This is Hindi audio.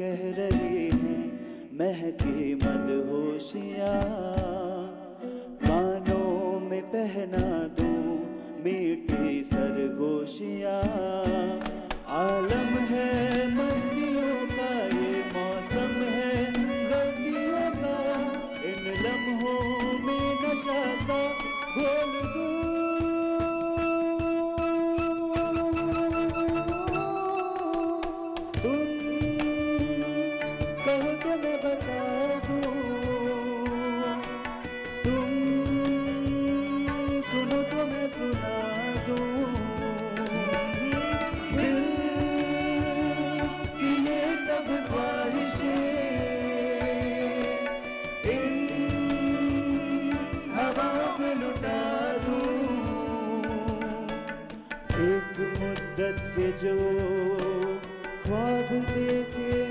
कह रही हैं महकी मदहोशियाँ, कानों में पहना दूं मीठी सरगोशियाँ। आलम है मस्तियों का ये मौसम है गलतियों का, इन लम्हों में नशा सा घोल दूं। कहो तो मैं बता दूं, तुम सुनो तो मैं सुना दूं। दिल की ये सब ख्वाहिशें इन हवाओं में लुटा दूं। एक मुद्दत से जो ख्वाब देखे